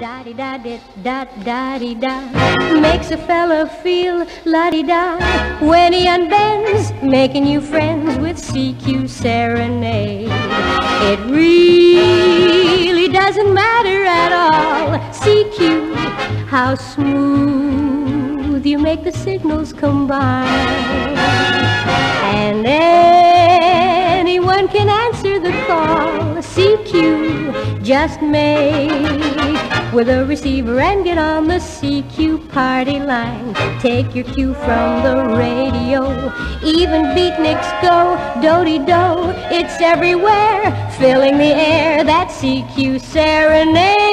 Da-di-da-di-da-da-di-da makes a fella feel la-di-da when he unbends, making you friends with CQ Serenade. It really doesn't matter at all, CQ, how smooth you make the signals combine. And anyone can answer the call, CQ, just make with a receiver and get on the CQ party line. Take your cue from the radio, even beatniks go do-de-do. It's everywhere, filling the air, that CQ Serenade.